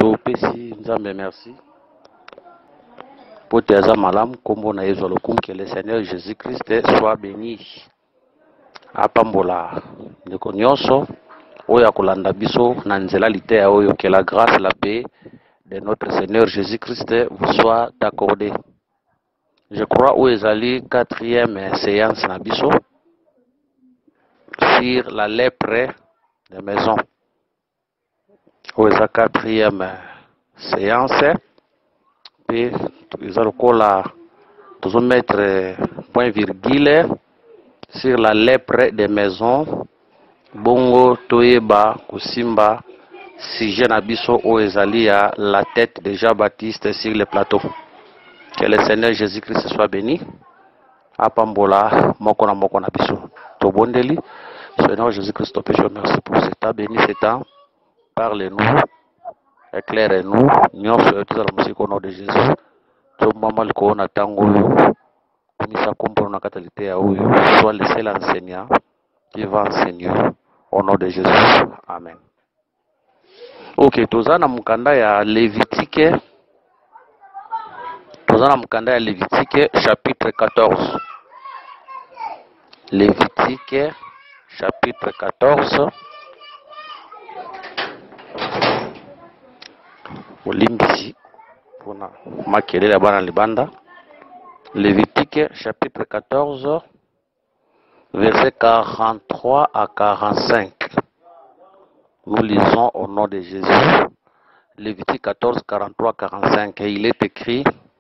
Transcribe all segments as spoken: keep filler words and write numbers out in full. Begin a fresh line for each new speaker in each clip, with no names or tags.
Topesi Nzambe merci. Pote aza malam kombo na Yesu alokum, que le Seigneur Jésus-Christ soit béni. Apambola ndeko nyonso oyo akolanda biso na nzela liteya oyo, que la grâce, la paix de notre Seigneur Jésus-Christ vous soit accordée. Je crois où ezali quatrième séance na biso sur la lèpre des maisons. Où est la quatrième séance? Puis ils ont la toujours mettre point virgule sur la lèpre des maisons. Bongo toyeba kusimba sujet na biso o ezali ya la tête de Jean-Baptiste sur le plateau. Que le Seigneur Jésus-Christ soit béni. Apambola moko na moko na biso. Tobondeli. Seigneur Jésus-Christ, te péché, merci pour ce temps. Béni ce temps. Parlez-nous. Éclairez-nous. Nous sommes tous à la musique au nom de Jésus. Tout le monde qui a tango komisa kombo na katalité ya oyo, soit le seul enseignant qui va enseigner au nom de Jésus. Amen. Ok, tozana mukanda ya Lévitique. Tozana mukanda ya Lévitique chapitre quatorze. Lévitique chapitre quatorze. Olimbisi pona makele la bana libanda. Lévitique chapitre quatorze versets quarante-trois à quarante-cinq. Nous lisons au nom de Jésus. Lévitique quatorze, quarante-trois, quarante-cinq. Et il est écrit: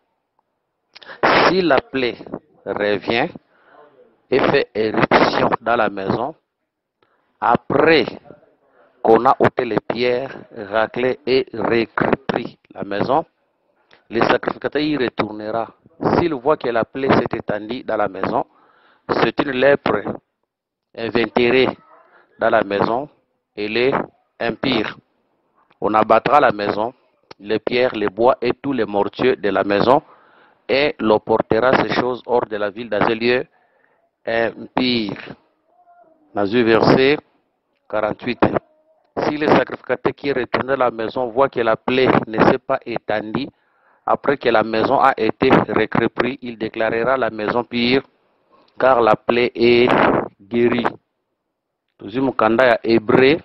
si la plaie revient et fait éruption dans la maison, après qu'on a ôté les pierres, raclé et récupéré la maison, le sacrificateur y retournera. S'il voit que la plaie s'est étendue dans la maison, c'est une lèpre invétérée dans la maison, elle est impure. On abattra la maison, les pierres, les bois et tous les mortiers de la maison, et l'on portera ces choses hors de la ville dans un lieu impur. Dans le verset quarante-huit. Si le sacrificateur qui est retourné à la maison voit que la plaie ne s'est pas étendue, après que la maison a été récupérée, il déclarera la maison pure, car la plaie est guérie. Deuxième kanda ya Hébreu,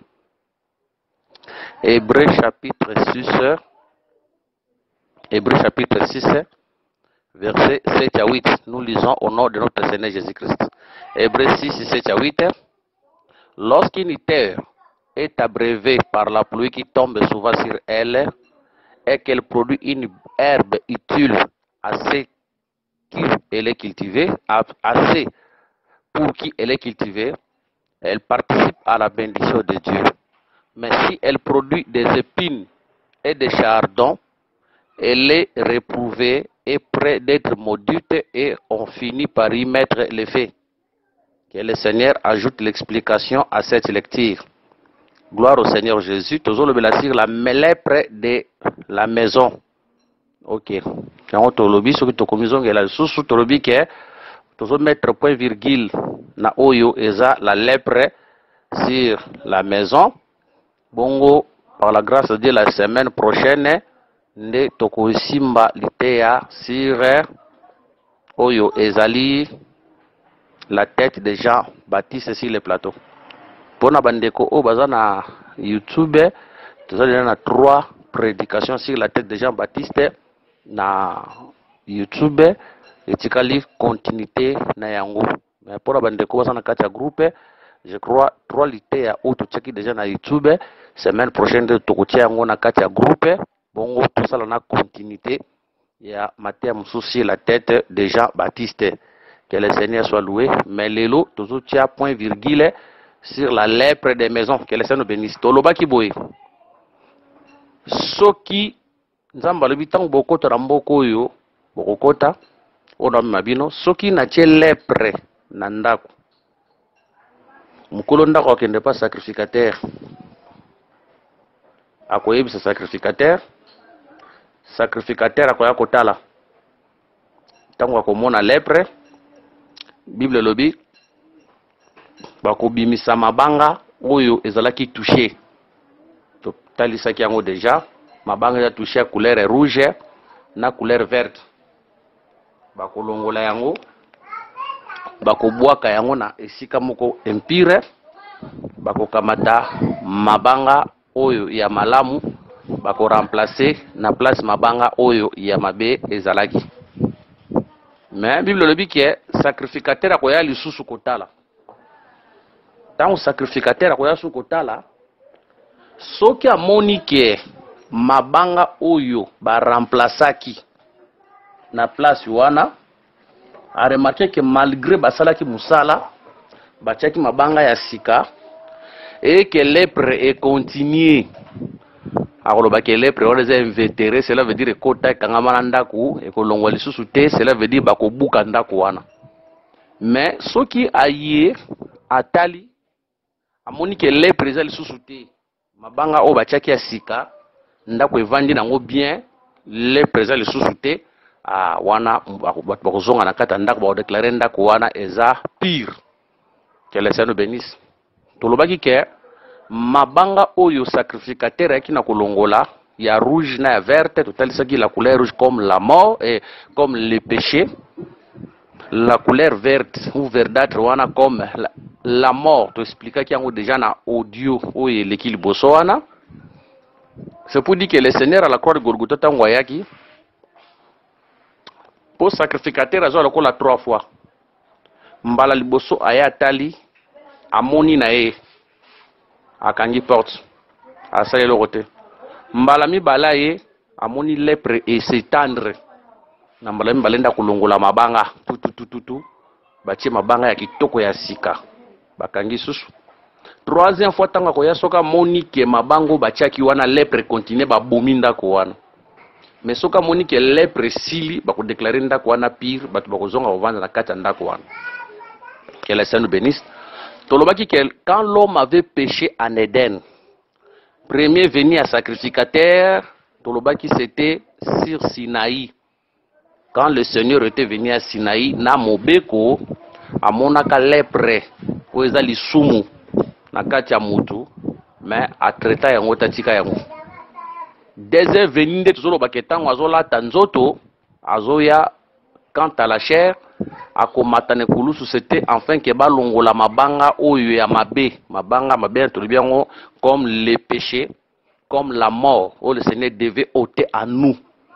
Hébreu chapitre six, Hébreu chapitre six, versets sept à huit. Nous lisons au nom de notre Seigneur Jésus-Christ. Hébreu six, sept à huit. Lorsqu'une terre est abreuvée par la pluie qui tombe souvent sur elle, et qu'elle produit une herbe utile assez qu'elle est cultivée, assez pour qui elle est cultivée, elle participe à la bénédiction de Dieu. Mais si elle produit des épines et des chardons, elle est réprouvée et près d'être maudite, et on finit par y mettre l'effet. Que le Seigneur ajoute l'explication à cette lecture. Gloire au Seigneur Jésus. Toujours le bélasir la lèpre de la maison. Ok. Quand on lobby, ce que tu commissions est la sous tu lobby que toujours mettre point virgule na oyo eza la lèpre sur la maison. Bongo, par la grâce de Dieu, la semaine prochaine, ne toko simba litea sur oyo ezali la tête de Jean-Baptiste sur le plateau. Pour na bandeko o baza na YouTube, tu as trois prédications sur la tête de Jean-Baptiste na YouTube, et tu as continuité na yango. Mais pour na bandeko baza na kati ya groupe, je crois trois lités ya auto check déjà na YouTube. Semaine prochaine de tokotia yango na kati ya groupe. Bongo tout ça na continuité ya Matthieu Moussouci la tête de Jean-Baptiste. Que le Seigneur soit loué. Mais l'élo toujours tia point virgule sur la lèpre des maisons. Que le Seigneur nous bénisse. Toloba ki boye. Soki nzamba le bitan bokota ramboko yo bokota ona mabino soki na tie lèpre na ndako. Mukolo ndako akende pas sacrificateur. Akoyebisa sacrificateur. Sacrificateur akoya kotala. Tango akomona lèpre. Bible lobi bakobimisa mabanga oyo ezalaki touché. To talisaki yango déjà mabanga ya touché couleur rouge na couleur verte bakolongola yango bakobwaka yango na esika moko empire bakokamata mabanga oyo ya malamu bako remplacer na place mabanga oyo ya mabe ezalaki. Mais Bible le dit que sacrificateur akoya lisusu kotala. Tant sacrificateur akoya su kotala soki amoni ke mabanga oyo ba remplaçaki na place wana a remarqué que malgré basalaki musala batiaki mabanga ya sika et que lèpre est continué. Alors que lèpre on les a invétérés, cela veut dire kota kangama ndaku et que longwa lisusu te, cela veut dire bako buka ndaku wana. Mais soki aye atali amoni que lèpre eza lisusu te mabanga o batiaki ya sika ndaku evandi nango bien lèpre eza lisusu te a wana bakozonga na kata ndaku ba déclarer ndaku wana eza pire. Que le Seigneur bénisse. Tolobaki ke mabanga oyo sacrificateur yaki na kolongola ya rouge na ya verte totalisaki la couleur rouge comme la mort et comme le péché, la couleur verte ou verdâtre wana comme la, la mort. To expliquaki yango déjà na audio oyo eleki liboso wana. C'est pour dire que le Seigneur à la croix de Golgotha tango ayaki pour sacrificateur azo lokola trois fois mbala liboso aya tali amoni na ye akangi porte asali lokote mbala mibala ye amoni lèpre et s'étendre na mbala mibala nda kulongola mabanga tutu tutu tu batie mabanga ya kitoko ya sika bakangi susu. Troisième fois tanga ko ya soka moni ke mabango batiaki wana lèpre continue ba bomi ndako wana. Mais soka moni ke lèpre sili bako déclarer ndako wana pire batu bako zonga ovanda na kata ndako wana. Que le Seigneur nous bénisse. Tolobaki que quand l'homme avait péché en Éden, premier venu à sacrificateur, Tolobaki c'était sur Sinaï. Quand le Seigneur était venu à Sinaï, na mobeko amonaka lèpre po eza lisumu na kati ya mutu mais a traita yango tatika yango. Deuxième venu de tozolobaki tango azolata nzoto azoya quant à la chair akomatane kulusu c'était enfin que balongola mabanga oyo ya mabe mabanga mabe tolobiango comme les péchés comme la mort où le Seigneur devait ôter à nous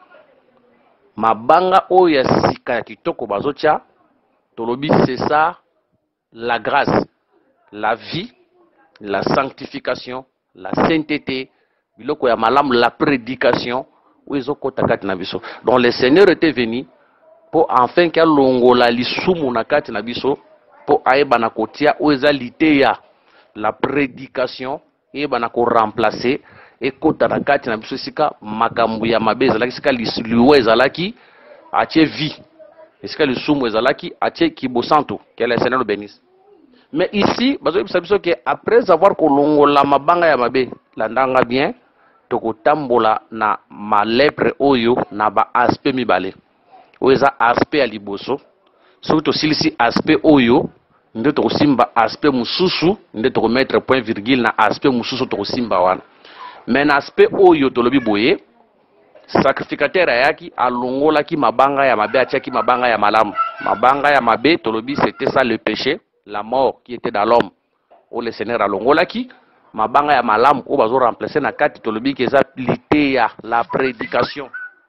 mabanga oyo ya sika ya kitoko bazotia tolobi c'est ça la grâce, la vie, la sanctification, la sainteté biloko ya malamu, la prédication où ils ont kotakati na biso. Donc le Seigneur était venu pour enfin que longola lisumu na kati na biso pour aeba na kotia oza liteya la prédication eba na ko remplacer et kota na kati na biso sika makambu ya mabe ezalaki sika lisluwe ezalaki atie vie sika lisumu ezalaki atie kibosanto. Que le Seigneur le bénisse. Mais ici bazo bisa biso que après avoir kolongola mabanga ya mabe la ndanga bien tokotambola na malèpre oyo na ba aspect mibale. Oza aspect ya liboso soki tosilisi aspect oyo nde tokosimba aspect mususu nde tokomettre point virgule na aspect mususu tokosimba wana. Mais na aspect oyo tolobi boye sacrificateur ayaki alongolaki mabanga ya mabe atiaki mabanga ya malamu. Mabanga ya mabe tolobi c'était ça le péché, la mort qui était dans l'homme o le Seigneur alongolaki mabanga ya malamu o bazo remplacer na kati tolobi ke za liteya la prédication.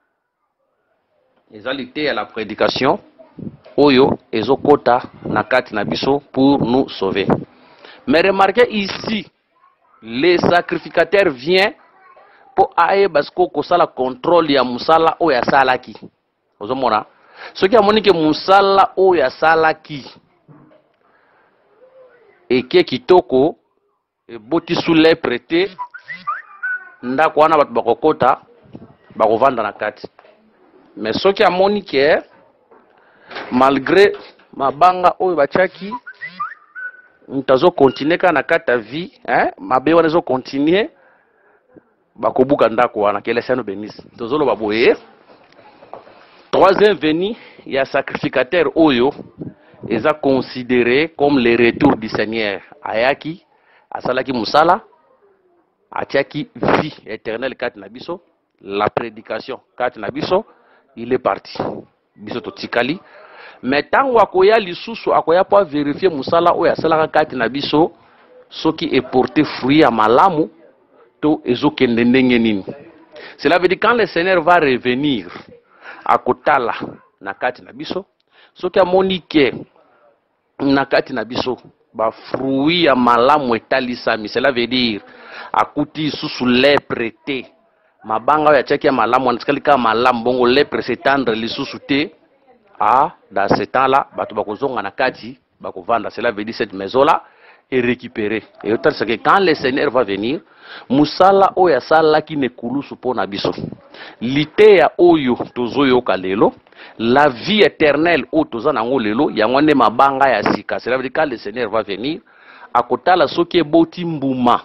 Ezalité à la prédication oyo ezokota na kati na biso pour nous sauver. Mais remarquez ici les sacrificateurs vient pour aye basko ko sala contrôle ya musala oyo ya salaki. Ozomona soki amoni ke musala oyo ya salaki eke kitoko e boti sous les prêtés ndako wana batu bakokota bakovanda na kati. Mais ce qui a moniqué, malgré ma banga oyo bachaki, ntazo continuer kana kata vie, hein, ma be wana zo continuer, bakobuka ndako wana, que le Seigneur bénisse. Tozolo baboye. Troisième venu, il y a sacrificateur oyo, ils a considéré comme le retour du Seigneur. Ayaki, asalaki musala, atiaki vie éternelle kat nabiso. la prédication kati na biso, il est parti. Biso to tikali. Mais tant wakoya lisusu akoya pas vérifier musala oya salaka kati na biso, soki est porté fruit à malamu, to ezokende ndenge nini. Cela veut dire quand le Seigneur va revenir à kotala na kati na biso, soki amoni ke na kati na biso ba fruit ya malamu etalisami, cela veut dire akuti susu lepre te, mabanga ya chaki ya malamu anatikali ka malamu bongo lepre s'étendre lisusu te. Ah, dans ce temps-là, batu bakozonga na kati bakovanda, cela veut dire cette maison là est récupérée. Et autant c'est que quand le Seigneur va venir, musala oya sala ki ne kulusu po na biso, litea oyo tozoyo kalelo, la vie éternelle o tozana ngo lelo yango ne mabanga ya sika. Cela veut dire quand le Seigneur va venir, akotala soki eboti mbuma,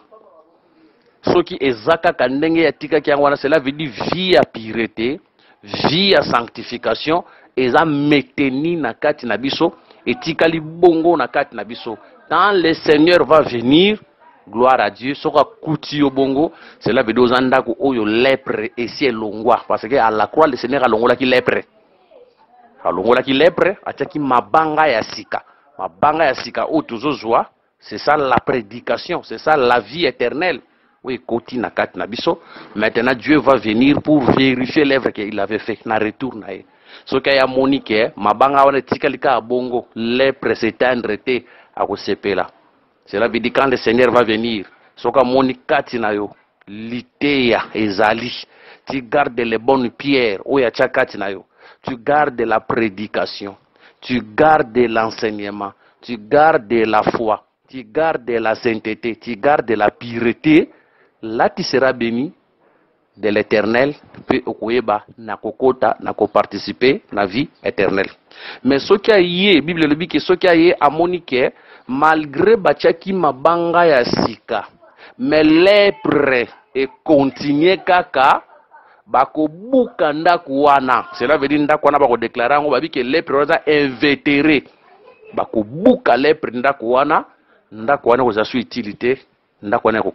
soki ezaka kandenge ya tika ki yango, cela veut dire vie à pureté, vie à sanctification, eza meteni na kati na biso, etikali bongo na kati na biso. Quand le Seigneur va venir, gloire à Dieu, soka kuti bongo, cela veut dire ozanda ko oyo lèpre et si elongwa, parce que à la croix le Seigneur alongola ki lèpre. Alongola ki lèpre, ataki mabanga ya sika. Mabanga ya sika o tozozwa, c'est ça la prédication, c'est ça la vie éternelle. Oui, koti na kati na biso. Maintenant Dieu va venir pour vérifier l'œuvre qu'il avait fait, na retour na ye. Ce qu'il y a monique, mabanga wana tikalika bongo, lèpre s'étendre te à kosepela. Cela veut dire quand le Seigneur va venir, ce qu'il y a monique kati na yo, litea ezali, tu gardes les bonnes pierres, oya chakati na yo, tu gardes la prédication, tu gardes l'enseignement, tu gardes la foi, tu gardes la sainteté, tu gardes la pureté, là tu seras béni de l'éternel, puis okoyeba na kokota na ko participer na vie éternelle. Mais ce qui a yé, Bible le dit que ce qui a yé amonike, malgré bachaki mabanga ya sika, mais lèpre et continuer kaka bako buka ndaku wana. Cela veut dire ndaku wana bako déclarer ngo babi que lèpre wana invétéré, bako buka lèpre ndaku wana, ndaku wana ko zasu utilité. La,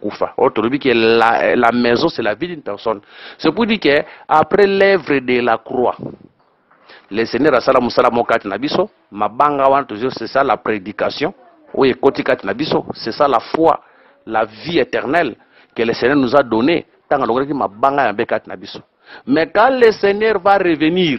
la maison, c'est la vie d'une personne. C'est pour dire que après l'œuvre de la croix, le Seigneur a salam salam kati nabiso, mabanga wan toujours c'est ça la prédication. Oui, koti kati nabiso, c'est ça la foi, la vie éternelle que le Seigneur nous a donné. Tant que mabanga yambe kati nabiso. Mais quand le Seigneur va revenir,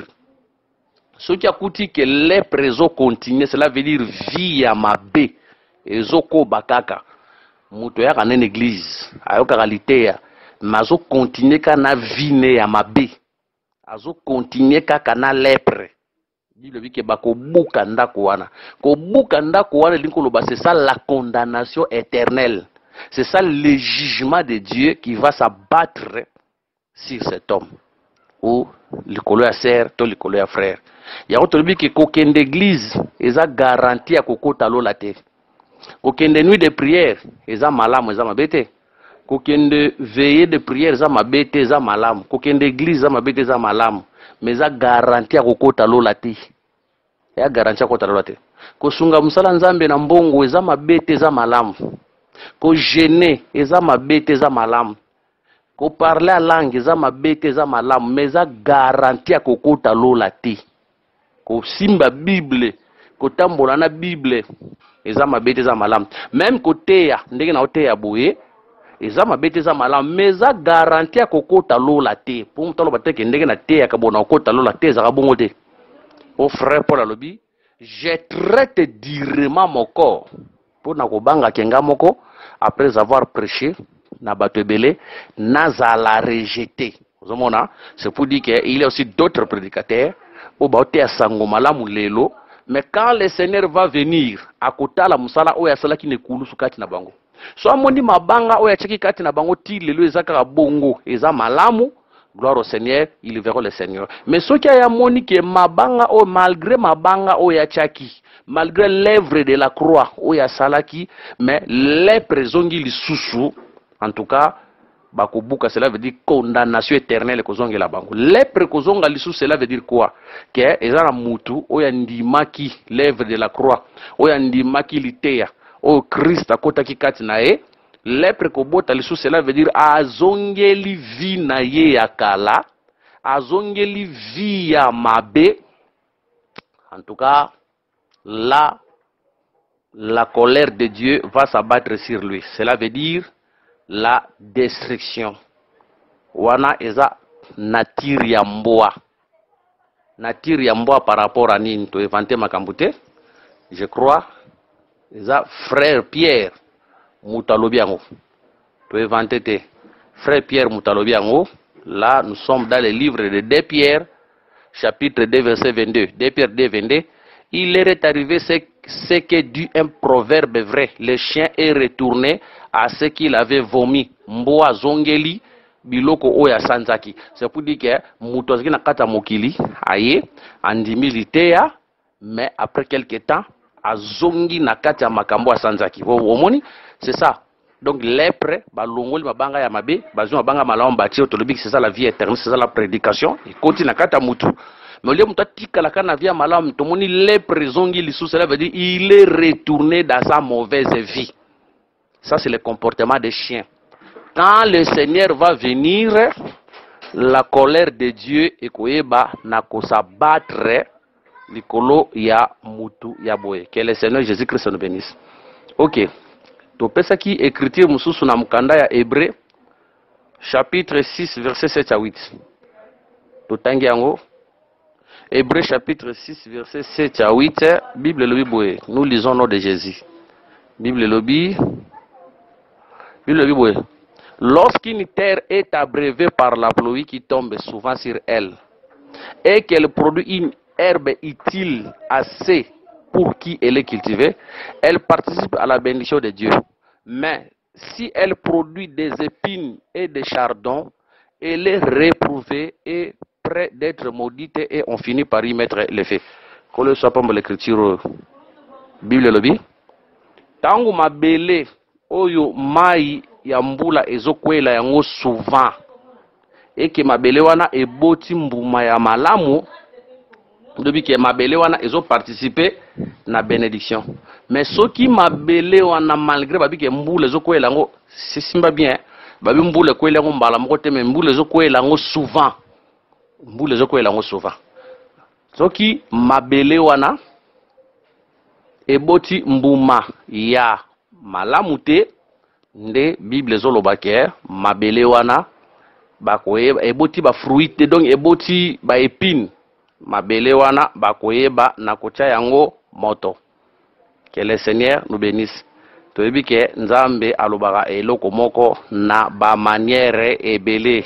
ce qui a coûté que les présents continuent, cela veut dire vie à ma bé, et zoko bakaka. Muto ya kana église ayoka qualité mazo continuer kana vine ya mabe azo continuer kaka na lèpre. Bible dit que bako buka ndako wana ko buka ndako wana linkoloba, c'est ça la condamnation éternelle, c'est ça le jugement de Dieu qui va s'abattre sur cet homme ou likolo ya sœur to likolo ya frère. Ya otolobi que kokende église eza garantie ya kokota lola te. Kokende nuit de prière, eza malamu eza mabete. Kokende veillée de prière, eza mabete eza malamu. Kokende église eza mabete eza malamu. Mais eza garantie kokota lola te. Ya garantie kokota lola te. Kosunga musala nzambe na mbongo eza mabete eza malamu. Ko jeûner eza mabete eza malamu. Ko parler à langue eza mabete eza malamu. Mais eza garantie kokota lola te. Ko simba Bible, ko tambola na Bible. Eza mabete eza malam. Même côté ya ndenge na ote ya boye, eza mabete eza malam, mais eza garantie kokota lola te. Pour mutalo bateke ndenge na te ya kabona kokota lola te za bongo te. Au frère Paul alobi, je traite durement mon corps pour na kobanga kenga moko après avoir prêché na bato ebele nazala rejeté. Vous voyez, c'est pour dire qu'il y a aussi d'autres prédicateurs au baote ya sango malamu lelo. Mais quand le Seigneur va venir, à côté la musala oya sala ki ne kulu sukati na bango. So amoni mabanga oya cheki kati na bango ti lelo ezaka bongo eza malamu, gloire au Seigneur, ils verront le Seigneur. Mais ce qui a moni que mabanga o malgré mabanga oya chaki, malgré l'œuvre de la croix oya salaki, mais les présongi li susu, en tout cas bakobuka, cela veut dire condamnation éternelle kozongi la bango. Lèpre kozonga lisu, cela veut dire quoi? Que ezana mutu oya ndimaki l'œuvre de la croix, oya ndimaki litea, o Christ akota ki kati na e, Lèpre kobota lisu, cela veut dire azongeli vi na ye ya kala, azongeli vi ya mabe. En tout cas, là, la colère de Dieu va s'abattre sur lui. Cela veut dire la destruction. Wana eza nature ya mboa. Nature ya mboa par rapport à nini to éventer makambute. Je crois eza frère Pierre Moutalobiango. To éventer te. Frère Pierre Moutalobiango. Là, nous sommes dans le livre de deux Pierre, chapitre deux, verset vingt-deux. deux Pierre deux, vingt-deux. Il leur est arrivé ce, ce que dit un proverbe vrai. Le chien est retourné à ce qu'il avait vomi. Mboa zongeli biloko oya sanzaki. C'est pour dire que mutozaki na kata mokili aye andimi litea, mais après quelques temps azongi na kata makambo sanzaki. Omoni, c'est ça. Donc lèpre balongoli mabanga ya mabe, bazo mabanga malamu bati otolobiki, c'est ça la vie éternelle, c'est ça la prédication. Et continue na kata mutu. Mais le mutu tika la kana via malamu, tomoni lèpre zongi lisu, cela veut dire il est retourné dans sa mauvaise vie. Ça c'est le comportement des chiens. Quand le Seigneur va venir, la colère de Dieu et koyeba na kosabattre likolo ya mutu ya boye. Que le Seigneur Jésus-Christ nous bénisse. Ok. Topesa ki écriture mususu na mukanda ya Hébreu chapitre six verset sept à huit. Totangi yango. Hébreu chapitre six verset sept à huit. Bible lobi boye. Nous lisons le nom de Jésus. Bible lobi. Bible lobi boye. Lorsqu'une terre est abreuvée par la pluie qui tombe souvent sur elle, et qu'elle produit une herbe utile assez pour qui elle est cultivée, elle participe à la bénédiction de Dieu. Mais si elle produit des épines et des chardons, elle est réprouvée et près d'être maudite, et on finit par y mettre le feu. Qu'on le soit pas pour l'écriture Bible lobby. Tangu mabele oyo mai ya mbula ezokwela yango souvent, et que mabele wana eboti mbuma ya malamu, depuis que mabele wana ezo participer na bénédiction. Mais ceux qui mabele wana malgré babi que mbula ezokwela yango c'est simba bien, babi mbula kwela yango mbala moko te, mais mbula ezokwela yango souvent, mbula ezokwela yango souvent. Ceux qui mabele wana eboti mbuma ya malamu te, nde Bible zolobake mabele wana bakoyeba eboti ba fruit te, donc eboti ba épine, mabele wana bakoyeba na kocha yango moto. Que le Seigneur nous bénisse. Toyebi ke nzambe alobaka eloko moko na ba manière ebele.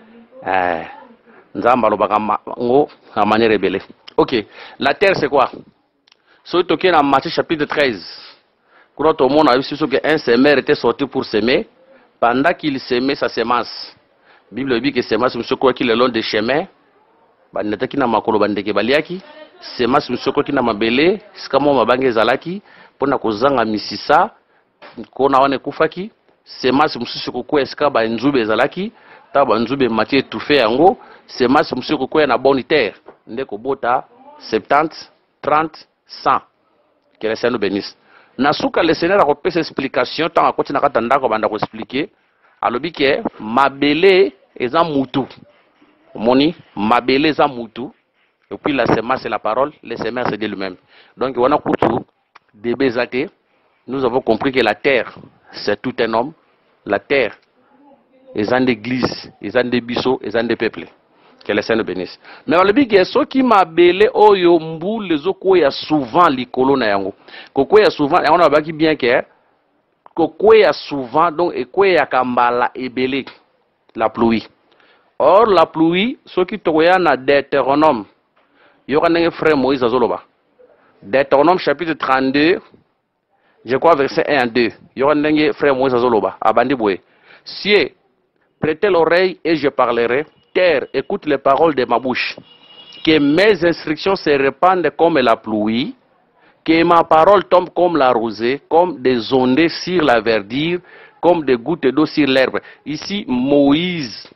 Eh, nzambe alobaka ngo na manière ebele. OK, la terre c'est quoi? So toke na Matthieu chapitre treize. Quand au monde a vu qu'un semeur était sorti pour semer, pendant qu'il semait sa semence, la Bible dit que semence, monsieur quoi qu'il est long des chemins, bandeta ki na makolo bandeke baliaki, semence monsieur quoi qui na mabele, skamo mabange zalaki, pona kozanga misisa, kona wane kufaki, semence monsieur quoi eska ba nzube zalaki, ta ba nzube matié étouffé yango, semence monsieur quoi na bonne terre, ndeko bota soixante, trente, cent. Que le Seigneur nous bénisse. Nasuka le Seigneur a repris cette explication tant à côté na katanda ko banda ko expliquer alobi ke mabele eza mutu moni mabele eza mutu, et puis la semence c'est la parole, le semeur c'est Dieu lui-même. Donc wana kutu de bezate, nous avons compris que la terre c'est tout un homme, la terre est une église, est un biso, est un peuple. Que le Seigneur bénisse. Mais on le dit que ceux qui m'abellent oyo mbu les oko ya souvent likolo na yango. Koko ya souvent et on a baki bien que koko ya souvent donc eko ya kambala ebele la pluie. Or la pluie ceux qui toya na Deutéronome. Yoka ndenge frère Moïse azoloba. Deutéronome chapitre trente-deux, je crois verset un à deux. Yoka ndenge frère Moïse azoloba. Abandi boye. Si prêtez l'oreille et je parlerai. Terre, écoute les paroles de ma bouche. Que mes instructions se répandent comme la pluie, que ma parole tombe comme la rosée, comme des ondées sur la verdure, comme des gouttes d'eau sur l'herbe. Ici, Moïse,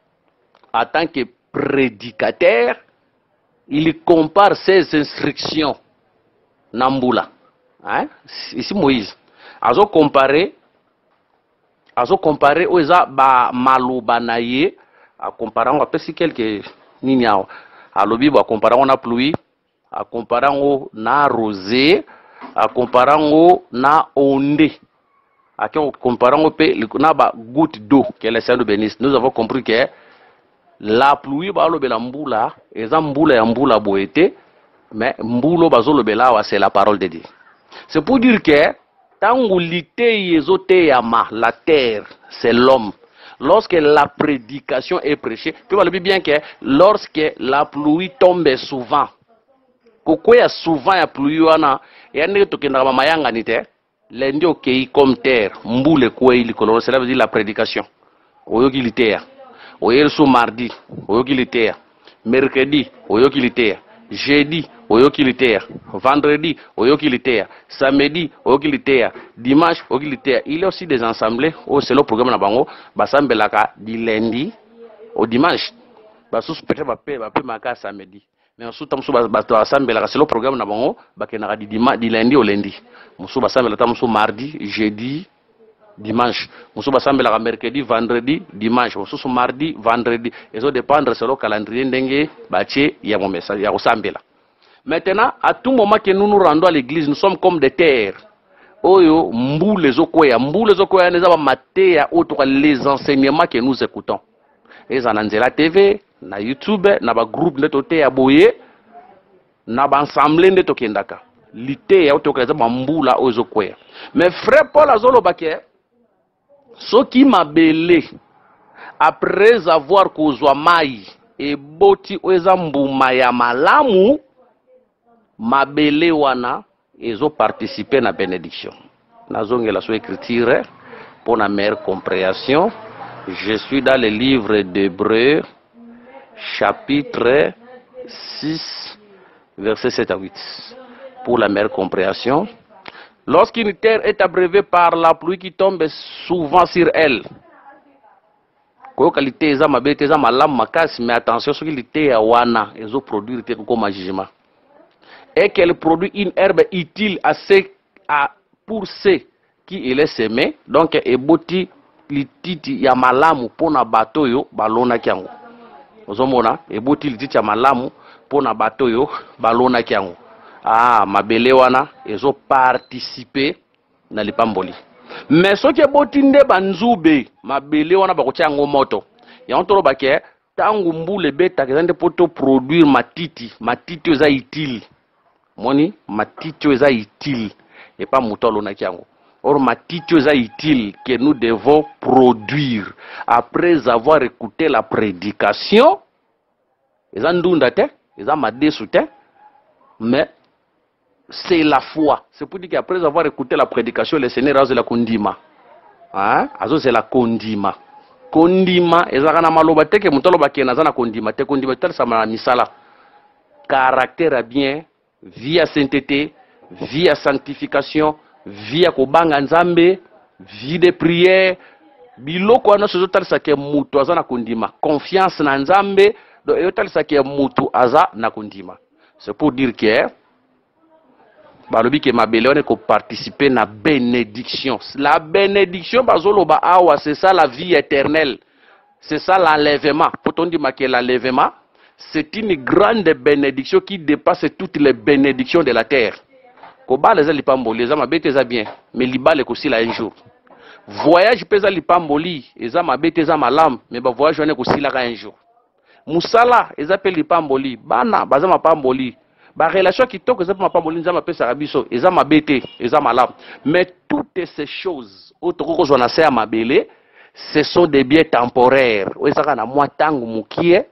en tant que prédicateur, il compare ses instructions. Nambula. Hein? Ici, Moïse. Alors, comparé azo comparer oza ba maloba na ye a comparer ngo pesi quelque nini awa alobi ba comparer ngo na pluie a comparer ngo na rosée a comparer ngo na ondée a comparer ngo pe na ba goutte d'eau que le Seigneur bénisse. Nous avons compris que la pluie ba lobela mbula eza mbula ya mbula boete mais mbulo bazo lobela wa c'est la parole de Dieu. C'est pour dire que tangu lité yezote yama la terre c'est l'homme. Lorsque la prédication est prêchée, que va le bien que lorsque la pluie tombe souvent, pourquoi il y a souvent la pluie wana et ande to kenda ba mayanga nite lendi okei comme terre mbule ko ili koloro cela veut dire la prédication. Oyoki litea. Oyer sou mardi, oyoki litea. Mercredi, oyoki litea. Jeudi, oyoki litea. Vendredi, oyoki litea. Samedi, oyoki litea. Dimanche, oyoki litea. Il y a aussi des assemblées où c'est le programme na bango, basambelaka du lundi au dimanche. Basus peut-être va payer, va payer maka samedi. Mais ensuite, tamsu basambelaka c'est le programme na bango, bakenaka du dimanche, du lundi au lundi. Musu basambelaka tamsu mardi, jeudi, dimanche. Musu basambelaka mercredi, vendredi, dimanche. Musu mardi, vendredi. Et ça dépendre selon le calendrier ndenge bache ya mon message ya osambela. Maintenant, à tout moment que nous nous rendons à l'église, nous sommes comme des terres. Oyo mboule zokoya, mboule zokoya neza ba matea autour les enseignements que nous écoutons. Et ça na Nzela T V, na YouTube, na ba groupe ndeto te ya boye, na ba ensemble ndeto kendaka. Lité ya autour ba mbula ozo koya. Mais frère Paul azolo baké ce qui m'a belé après avoir kozwa mai et boti oza mbuma ya malamu mabele wana ezo participer na bénédiction. Nazongela so écriture pour la meilleure compréhension. Je suis dans le livre d'Hébreux chapitre six verset sept à huit pour la meilleure compréhension. Lorsqu'une terre est abreuvée par la pluie qui tombe souvent sur elle, qualité eza mabete eza malamu makasi, mais attention ce qui ya wana ezo produire te comme jugement. Et qu'elle produit une herbe utile à ceux, à, pour ceux qui il est semé. Donc, eboti lititi ya malamu pona bato yo balona kiango. Ozomona, eboti lititi ya malamu pona bato yo balona kiango. Ah, mabele wana ezo participer na lipamboli. Mais ce qui eboti nde banzube, mabele wana bakotia ngo moto. Ya ontolo bake tangu mbule beta kezande poto produire matiti, matiti eza utile. Moni matitio eza utile et pas mutolo na kiango. Or matitio eza utile que nous devons produire après avoir écouté la prédication. Eza ndunda te, eza madesu te, mais c'est la foi. C'est pour dire qu'après avoir écouté la prédication, le Seigneur a la kondima. Hein? Azo c'est la kondima. Kondima eza kana maloba te ke mutolo bakena za na kondima te kondima tel sa ma misala. Caractère bien via sainteté, via sanctification, via kobanga nzambe, vie de prière, biloko wana sozo talisa ke mutu aza na kondima, confiance na nzambe, do yo talisa ke mutu aza na kondima. C'est pour dire que balobi ke mabele wana ko participer na bénédiction. La bénédiction bazolo ba awa, c'est ça la vie éternelle. C'est ça l'enlèvement. Pour dire que l'enlèvement c'est une grande bénédiction qui dépasse toutes les bénédictions de la terre. Koba les alipamboli, les amabete za bien, mais libale aussi là un jour. Voyage pesa lipamboli, les amabete za malam, mais ba voyage wane aussi là un jour. Musala, les appelle lipamboli, bana, bazama pamboli, ba relation qui toque, les amapamboli, les amapesa rabiso, les amabete, les amalam. Mais toutes ces choses, autres que j'en sais à mabele, ce sont des biens temporaires. Oezaka na moi tangu mukie.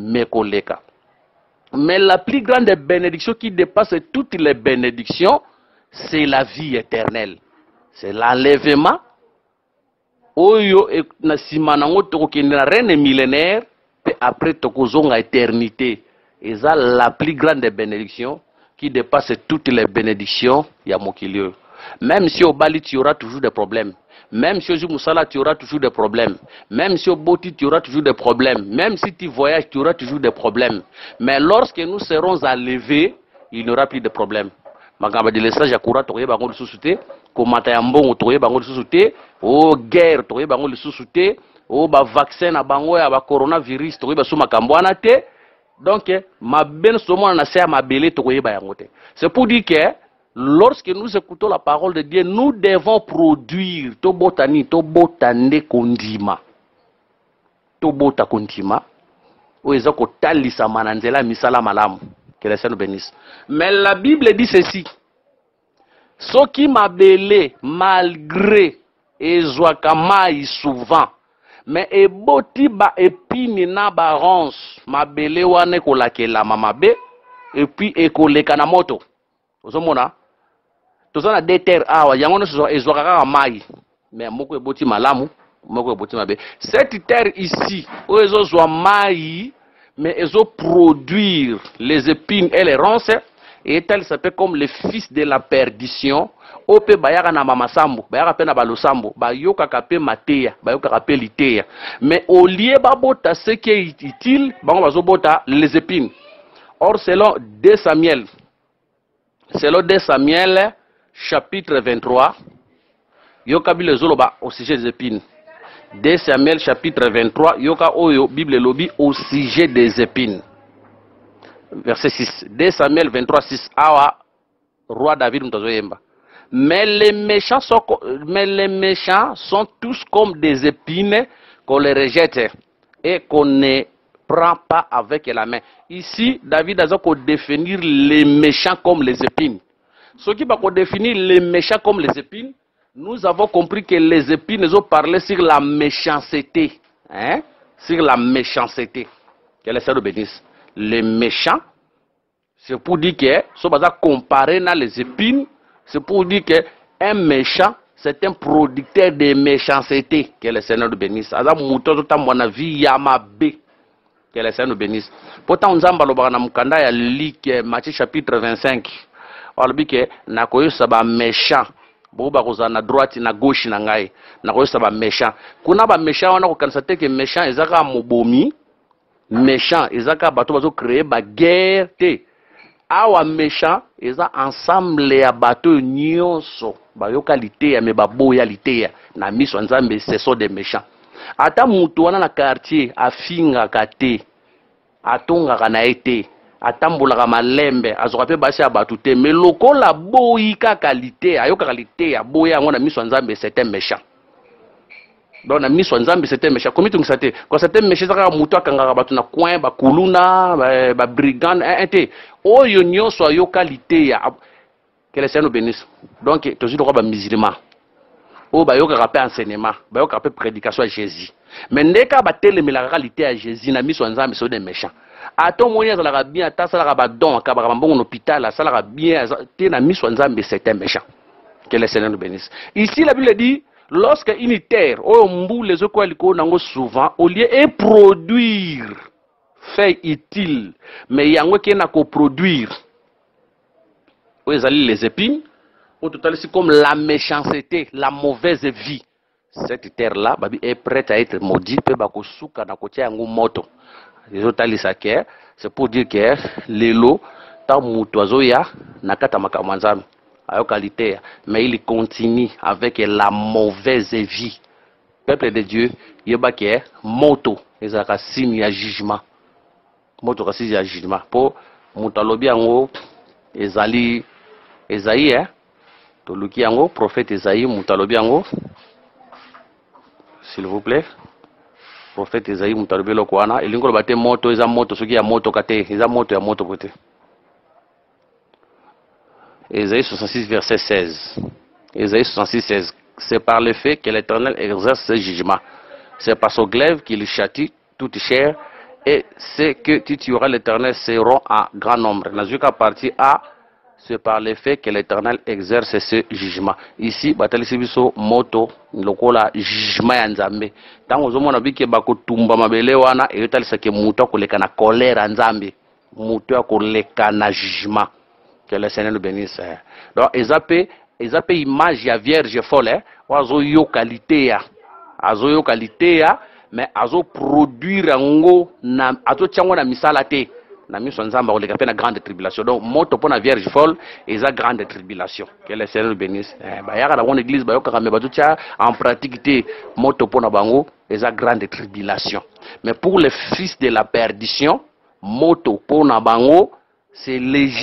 Mais la plus grande bénédiction qui dépasse toutes les bénédictions, c'est la vie éternelle. C'est l'enlèvement. Oyo na simanango tokokenda reine millénaire, et après tokozonga éternité. Et ça la plus grande bénédiction qui dépasse toutes les bénédictions ya mokilio. Même si au Bali tu auras toujours des problèmes. Même si au Moussala tu auras toujours des problèmes. Même si au Boti tu auras toujours des problèmes. Même si tu voyages tu auras toujours des problèmes. Mais lorsque nous serons enlevés, il n'y aura plus de problèmes. Magamba de l'essage à Koura, tu aurais de société. komata ya mbongo toye bango lisusu te, o guerre toye bango lisusu te, o ba vaccin na bango ya ba coronavirus toye ba suma kambwana te. Donc ma ben somo na se ma belé toye ba yango te. C'est pour dire que lorsque nous écoutons la parole de Dieu, nous devons produire to botani to botande kondima. To bota kondima. O ezako talisa mananzela misala malamu. Que le Seigneur nous bénisse. Mais la Bible dit ceci. Ce qui m'a belé malgré ezwakamai souvent, mais eboti ba epini na barance ma belé wane kolakela mamabe et puis ekoleka na moto. Ozomona? Tozana deux terres awa yango no ezwakaka mai, mais moko eboti malamu, moko eboti mabe. Cette terre ici, o ezozwa mai mais ils ont produire les épines et les ronces, et elles s'appellent comme les fils de la perdition. Ope bayaka na mama sambo, bayaka pe na balo sambo, bayoka kape mateya, bayoka kape liteya. Mais au lieu babota ce qui est utile, bango bazo bota les épines. Or selon deux Samuel, selon deux Samuel chapitre vingt-trois, yoka bi les oloba au sujet des épines. deux Samuel chapitre vingt-trois, yoka oyo Bible lobby au sujet des épines. Verset six. deux Samuel vingt-trois, six. Awa roi David mtazoyemba. Mais les méchants sont mais les méchants sont tous comme des épines qu'on les rejette et qu'on ne prend pas avec la main. Ici, David a définir les méchants comme les épines. Ce qui va définir les méchants comme les épines, nous avons compris que les épines ont parlé sur la méchanceté. Hein? Sur la méchanceté. Que le Seigneur bénisse. Les méchants, c'est pour dire que, si on va comparer les épines, c'est pour dire que un méchant, c'est un producteur de méchanceté. Que le Seigneur bénisse. Aza mouton tout mon avis yamabe. Que le Seigneur bénisse. Pourtant, on zamba lobana mukanda ya Luc, Matthieu chapitre vingt-cinq. On dit que na koyo saba méchant. Boba koza na droite na gauche na ngai na koyo saba méchant. Kuna ba méchant wana ko kanisa te que méchant ezaka mobomi. Méchant ezaka bato bazo créer ba guerre te. Awa méchant eza ensemble ya bato nyonso bayoka liteya me baboya liteya na miso nzambe ce sont des méchants. Ata mutu wana na quartier afinga kate atonga kana ete atambulaka malembe azoka pe basi ya batu te mais lokola boyi kaka liteya ayoka kalite ya boya yango na miso nzambe c'est un méchant. Donc na miso nzambe c'est un méchant. Komi tungisa te ko c'est un méchant zaka mutu akangaka batu na coin ba kuluna ba, ba brigand un te oyo nyonso ayoka liteya que le Seigneur nous bénisse. Donc toujours droit ba musulman o ba yoka pe enseignement ba yoka pe prédication à Jésus mais ndeka ba telemela réalité à Jésus na miso nzambe c'est des méchants. Ato monia zalaka bien ata salaka ba don ka ba mbongo na hôpital salaka bien te na miso nzambe c'est un méchant. Que le Seigneur nous bénisse. Ici la Bible dit lorsque une terre o mbu les okwa liko nango souvent au lieu et produire fait utile mais yango ke na ko produire o ezali les épines au total c'est comme la méchanceté, la mauvaise vie. Cette terre là babi est prête à être maudite pe ba ko suka na ko tia yango moto. C'est pour dire que l'élo, tant mutozoya, nakata makamanzam, à qualité, mais il continue avec la mauvaise vie. Peuple de Dieu, il y a moto, ils ont signe à jugement. Moto signe à jugement. Pour mutalobi ango, ezali, Esaïe, hein, toluki ango, prophète Esaïe, mutalobi ango, s'il vous plaît. Prophète Esaïe mutalobi lokwana elingo bate moto eza moto soki ya moto kate eza moto ya moto kote. Esaïe soixante-six verset seize. Esaïe soixante-six seize. C'est par le fait que l'Éternel exerce ce jugement. C'est par son glaive qu'il châtie toute chair et c'est que tu tueras l'Éternel seront en grand nombre. Nazuka partie A. C'est par le fait que l'Éternel exerce ce jugement. Ici, batalisi biso moto lokola jugement ya nzambe. Tango zomo na bike bako tumba mabele wana e yotalisa ke muto koleka na colère nzambe. Muto koleka na jugement. Que le Seigneur nous bénisse. Donc ezape ezape image ya vierge folle, wazo yo qualité ya. Azo yo qualité ya, mais azo produire ngo na azo tchango na misala te. na miso nzamba oleka pe na grande tribulation. Donc moto pour la vierge folle et sa grande tribulation. Que le Seigneur bénisse. Eh, ba yaka na bonne église ba yoka me bazucha en pratique té moto pour na bango et sa grande tribulation. Mais pour les fils de la perdition, moto pour na bango c'est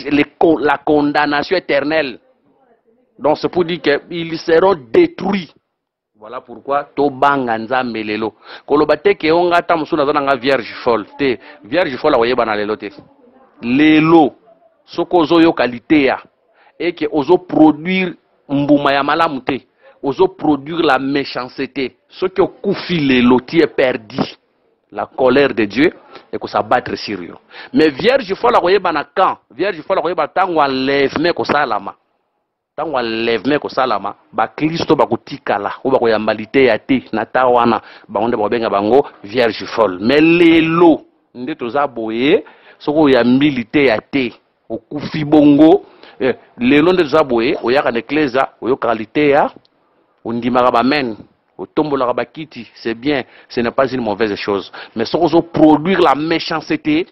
la condamnation éternelle. Donc c'est pour dire qu'ils seront détruits. Voilà pourquoi tobanga nzambe lelo. Koloba te ke onga ta musuna zana nga vierge folle. Te vierge folle awoyeba na lelo te. Lelo soko zo yo qualité ya et que ozo produire mbuma ya malamu te. Ozo produire la méchanceté. Ce qui okufi lelo ti est perdu. La colère de Dieu et que ça battre sur eux. Mais vierge folle awoyeba na quand? Vierge folle awoyeba tango enlève me ko salama. Tango enlèvement ko salama ba Kristo ba kutikala o ba ko yambalite ya te na tawana ba onde ba benga bango vierge folle. Mais lelo nde toza boye soko ya milité ya te o kufi bongo eh, lelo nde toza boye o yaka na ekleza o yo qualité ya o ndimaka ba men o tombola ba kiti, c'est bien, ce n'est pas une mauvaise chose. Mais soko zo produire la méchanceté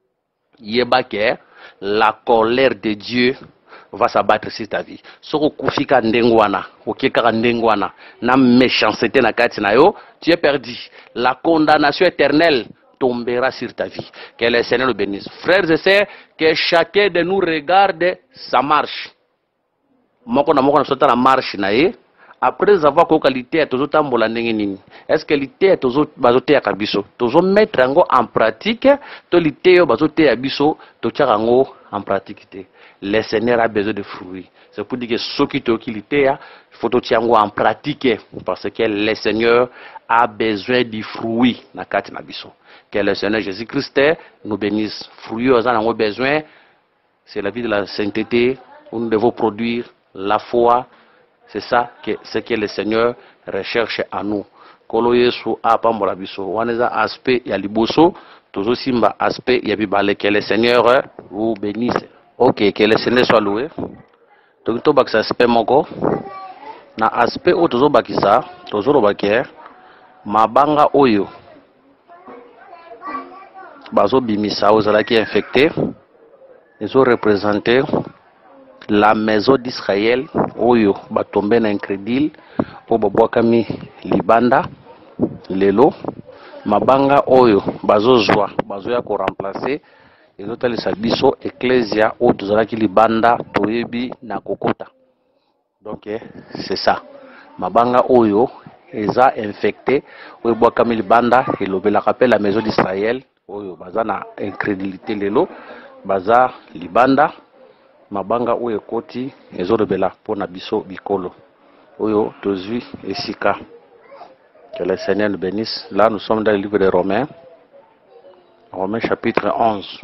yeba ke la colère de Dieu va s'abattre sur ta vie. Soko kufika ndengwana, okeka ndengwana, na méchanceté na kati na yo, tu es perdu. La condamnation éternelle tombera sur ta vie. Que le Seigneur le bénisse. Frères et sœurs, que chacun de nous regarde sa marche. Moko na moko na sota la marche na ye. Après avoir ko qualité tozo tambola ndenge nini. Est-ce que l'ité tozo bazote ya kabiso? Tozo mettre ngo en pratique, to l'ité yo bazote ya biso, to tchaka ngo en pratique. Le Seigneur a besoin de fruits. C'est pour dire que ce qui te qualité, il faut que tu en pratique. Parce que le Seigneur a besoin de fruits. Que le Seigneur Jésus-Christ nous bénisse. Fruits, nous avons besoin. C'est la vie de la sainteté où nous devons produire la foi. C'est ça que, ce que le Seigneur recherche à nous. Kolo Yesu apambola biso. Waneza aspect ya liboso. Tozo simba aspect ya bibale. Que le Seigneur vous bénisse. Ok, que le Seigneur soit loué. Donc, tu as aspect moko. Na aspect où tu as bakisa, tu as baké. Mabanga oyo. Bazo bimisa ozala qui infecté. Ils ont représenté la maison d'Israël oyo batombe na incrédule po babwakami libanda lelo. Mabanga oyo bazo zwa bazo ya ko remplacer. Et nous avons biso ecclesia ou tozalaki libanda toyebi na kokota. Donc c'est ça. Mabanga oyo eza infecté oyo bwakami libanda elobela rappel la maison d'Israël oyo baza na incrédulité lelo baza libanda mabanga oyo koti ezolobela pona biso bikolo oyo tozwi esika. Que le Seigneur nous bénisse. Là nous sommes dans le livre de Romains. Romains chapitre onze.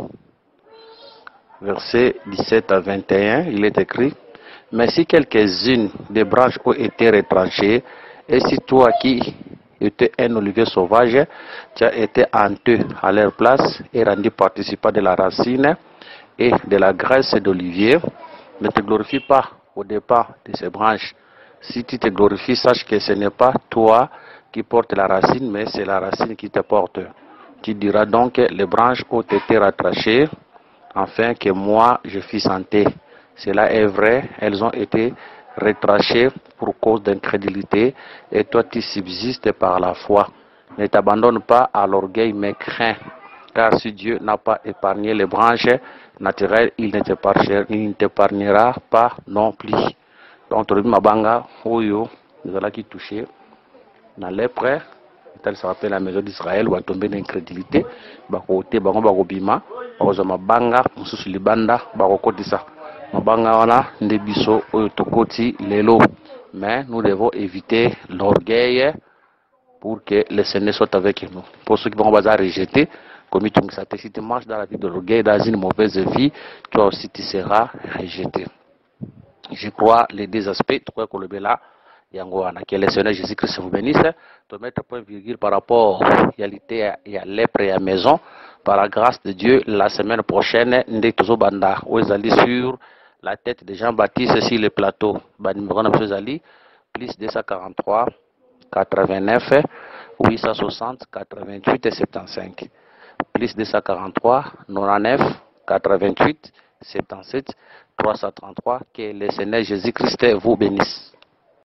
Verset dix-sept à vingt et un, il est écrit: mais si quelques-unes des branches ont été retranchées, et si toi qui étais un olivier sauvage, tu as été honteux à leur place et rendu participant de la racine et de la graisse d'olivier, ne te glorifie pas au départ de ces branches. Si tu te glorifies, sache que ce n'est pas toi qui portes la racine, mais c'est la racine qui te porte. Tu diras donc que les branches ont été retranchées, afin que moi je fis santé. Cela est vrai, elles ont été retranchées pour cause d'incrédulité, et toi tu subsistes par la foi. Ne t'abandonne pas à l'orgueil, mais crains, car si Dieu n'a pas épargné les branches naturelles, il ne t'épargnera pas non plus. Donc, tu mabanga, oyo, nous allons qui toucher, dans lèpre, ça s'appelle la maison d'Israël, ou à tomber d'incrédulité, bakote, bango bakobima, bakoza mabanga, mususu libanda, bakokotisa. Mabanga wana, ndebiso, oyo tokoti, lelo. Mais nous devons éviter l'orgueil pour que le Seigneur soit avec nous. Pour ceux qui vont bazar rejeter, comme si tu marches dans la vie de l'orgueil, dans une mauvaise vie, toi aussi tu seras rejeté. Je crois les deux aspects, trois que le bela, que le Seigneur Jésus-Christ vous bénisse. De mettre point virgule par rapport à la réalité et à lèpre et à la maison, par la grâce de Dieu, la semaine prochaine, nous allons sur la tête de Jean-Baptiste sur le plateau. Plus deux cent quarante-trois, quatre-vingt-neuf, huit cent soixante, quatre-vingt-huit et soixante-quinze. plus deux cent quarante-trois, quatre-vingt-neuf, quatre-vingt-huit, soixante-dix-sept, trois cent trente-trois. Que le Seigneur Jésus-Christ vous bénisse.